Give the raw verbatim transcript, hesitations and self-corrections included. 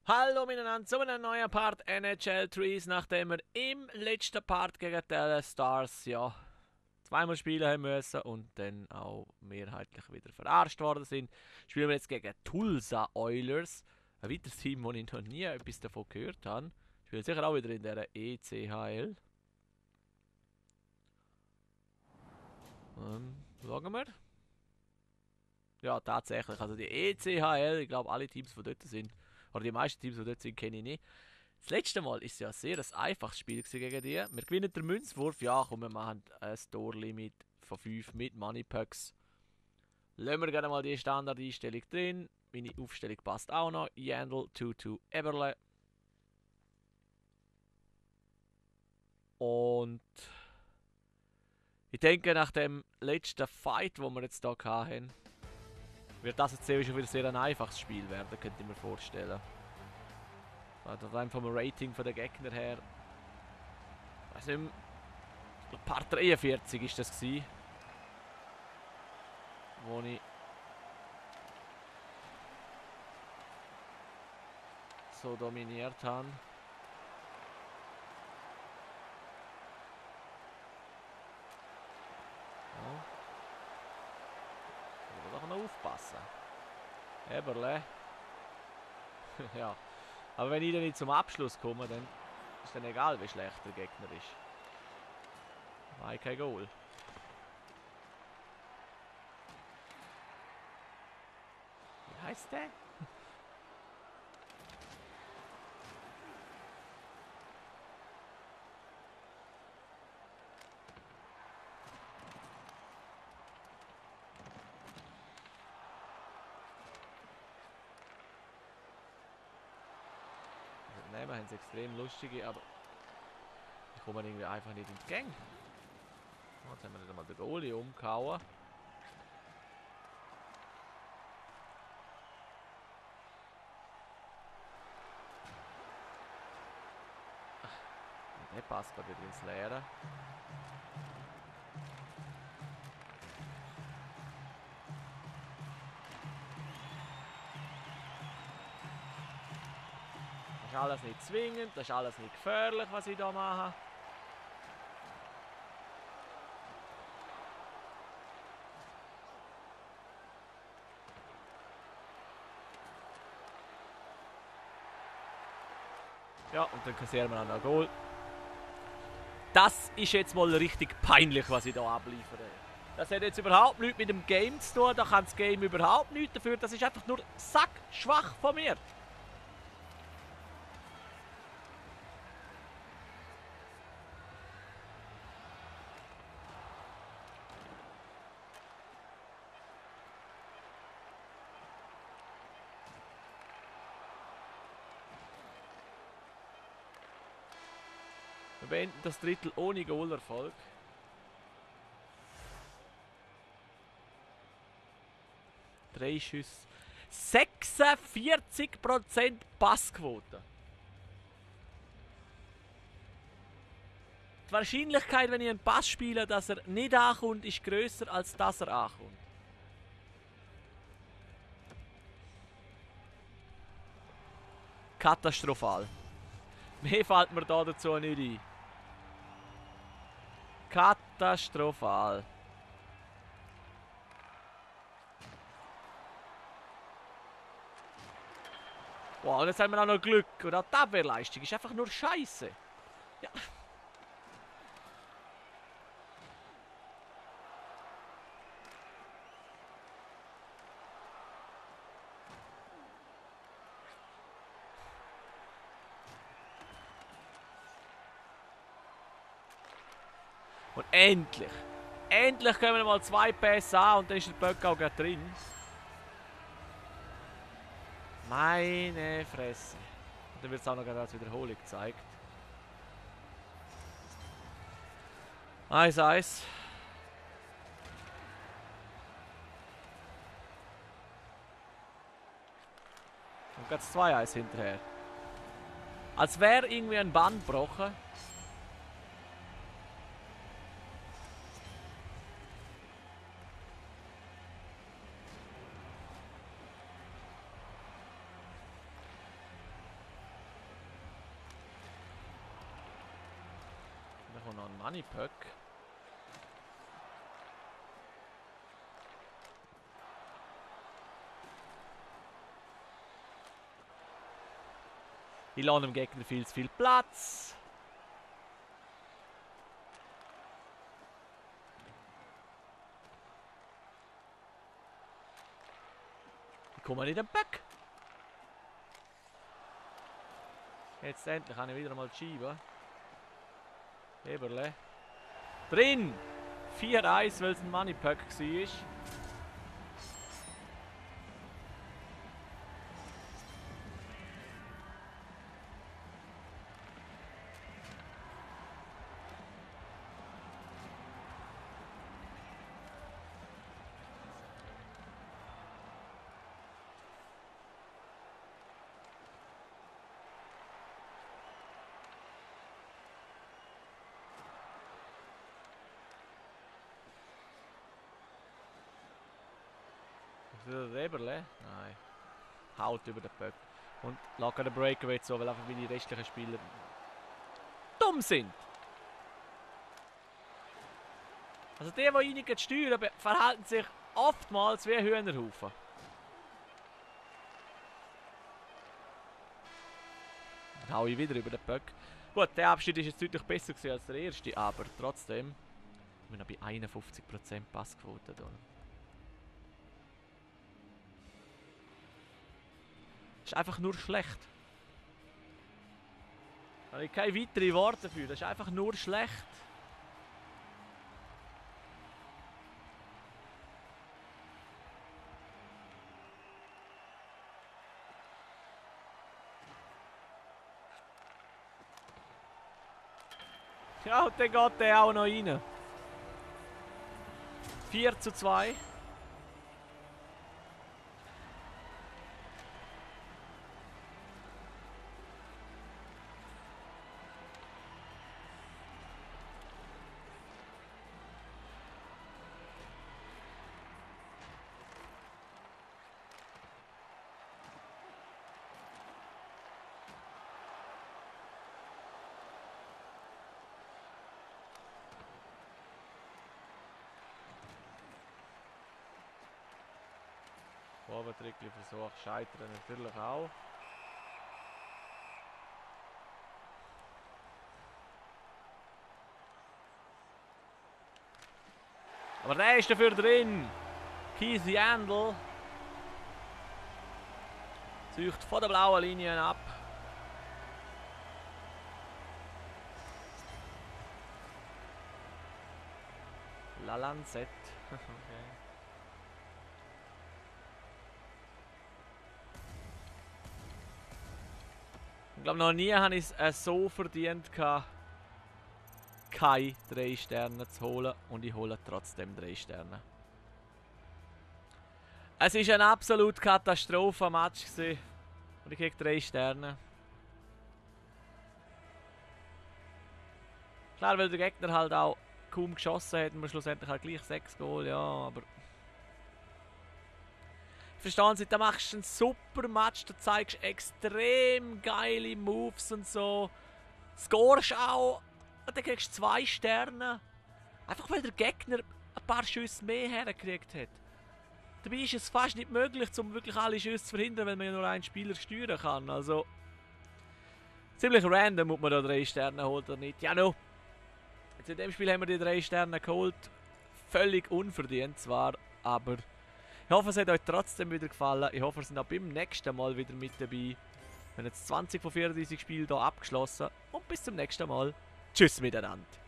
Hallo miteinander zu einem neuen Part N H L Trees, nachdem wir im letzten Part gegen die Stars ja zweimal spielen haben müssen und dann auch mehrheitlich wieder verarscht worden sind, spielen wir jetzt gegen Tulsa Oilers, ein weiteres Team, wo ich noch nie etwas davon gehört habe. Spielen sicher auch wieder in der E C H L. Ähm, schauen wir. Ja, tatsächlich. Also die E C H L, ich glaube alle Teams, die dort sind, oder die meisten Teams, die dort sind, kenne ich nicht. Das letzte Mal war es ja sehr ein einfaches Spiel gegen die. Wir gewinnen den Münzwurf, ja komm, wir machen ein Store-Limit von fünf mit Moneypucks. Lassen wir gerne mal die Standardeinstellung drin. Meine Aufstellung passt auch noch. Yandel, Tutu, Eberle. Und ich denke, nach dem letzten Fight, wo wir jetzt hier hatten, wird das jetzt schon wieder sehr ein einfaches Spiel werden, könnte ich mir vorstellen. Also rein vom Rating von den Gegner her. Weiß nicht mehr, ich glaube Part dreiundvierzig war das gewesen, wo ich so dominiert habe. Ja. Ich muss doch noch aufpassen. Eberle. Ja. Aber wenn ich dann nicht zum Abschluss komme, dann ist dann egal, wie schlecht der Gegner ist. War kein Goal. Wie heißt der? Nein, wir haben es extrem lustige, aber ich komme irgendwie einfach nicht in die Gang. Oh, jetzt haben wir nicht einmal den Goalie umgehauen. Der passt gerade wieder ins Leere. Das ist alles nicht zwingend, das ist alles nicht gefährlich, was ich hier mache. Ja, und dann kassieren wir auch noch ein Goal. Das ist jetzt mal richtig peinlich, was ich hier abliefere. Das hat jetzt überhaupt nichts mit dem Game zu tun, da kann das Game überhaupt nichts dafür. Das ist einfach nur sackschwach von mir. Wir beenden das Drittel ohne Goalerfolg. Drei Schüsse. sechsundvierzig Prozent Passquote. Die Wahrscheinlichkeit, wenn ich einen Pass spiele, dass er nicht ankommt, ist grösser, als dass er ankommt. Katastrophal. Mehr fällt mir da dazu nicht ein. Katastrophal. Wow, und jetzt haben wir auch noch Glück. Und auch die Abwehrleistung ist einfach nur Scheiße. Ja. Und endlich, endlich können wir mal zwei Pässe an und dann ist der Böck auch gerade drin. Meine Fresse. Und dann wird es auch noch gerade als Wiederholung gezeigt. eins eins. Und jetzt zwei eins hinterher. Als wäre irgendwie ein Band gebrochen. noch ein Money-Puck. Ich lasse dem Gegner viel zu viel Platz. Ich komme nicht in den Puck. Jetzt endlich kann ich wieder mal schieben. Eberle. Drin! vier eins, weil es ein Money-Puck war. Der Eberle? Nein. Haut über den Puck. Und lag den Breakaway zu, weil einfach wie die restlichen Spieler dumm sind. Also die, die reingehen steuern, verhalten sich oftmals wie Hühnerhaufen. Dann hau ich wieder über den Puck. Gut, der Abschnitt ist jetzt deutlich besser gewesen als der erste, aber trotzdem. Ich bin noch bei einundfünfzig Prozent Passquote da. Das ist einfach nur schlecht. Da habe ich keine weiteren Worte dafür. Das ist einfach nur schlecht. Ja, und dann geht der auch noch rein. vier zu zwei. Vorwärtsdrückli-Versuch scheitern natürlich auch. Aber der ist dafür drin. Keezy Handel zieht von der blauen Linie ab. La Lancette. Okay. Ich glaube, noch nie habe ich es äh, so verdient, keine drei Sterne zu holen. Und ich hole trotzdem drei Sterne. Es war ein absolut Katastrophen-Match. Und ich kriege drei Sterne. Klar, weil der Gegner halt auch kaum geschossen hat und wir schlussendlich halt gleich sechs Goal, ja, aber... Verstehen Sie, da machst du einen super Match, da zeigst du extrem geile Moves und so. Scorest auch und dann kriegst du zwei Sterne. Einfach weil der Gegner ein paar Schüsse mehr hergekriegt hat. Dabei ist es fast nicht möglich, um wirklich alle Schüsse zu verhindern, weil man ja nur einen Spieler steuern kann. Also ziemlich random, ob man da drei Sterne holt oder nicht. Ja, no. Jetzt in dem Spiel haben wir die drei Sterne geholt. Völlig unverdient zwar, aber... Ich hoffe, es hat euch trotzdem wieder gefallen. Ich hoffe, ihr seid auch beim nächsten Mal wieder mit dabei. Wir haben jetzt zwanzig von vierunddreißig Spielen hier abgeschlossen. Und bis zum nächsten Mal. Tschüss miteinander.